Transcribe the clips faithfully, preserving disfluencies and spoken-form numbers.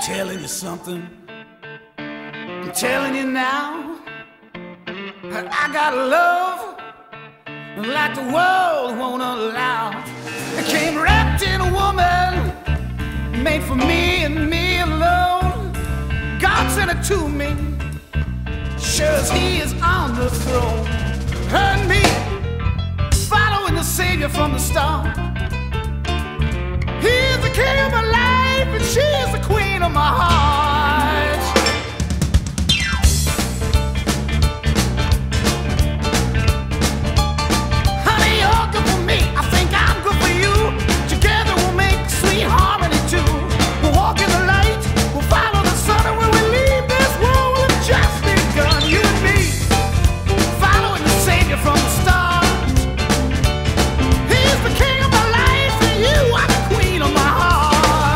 telling you something. I'm telling you now that I got love like the world won't allow. It came wrapped in a woman, made for me and me alone. God sent it to me, sure as He is on the throne. And me, following the Savior from the start. He is the king of my life, and she is the queen of my heart. Honey, you're good for me, I think I'm good for you. Together we'll make sweet harmony too. We'll walk in the light, we'll follow the sun, and when we leave this world, we'll have just begun. You and me, following the Savior from the start. He's the king of my life, and you are the queen of my heart.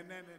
na, na,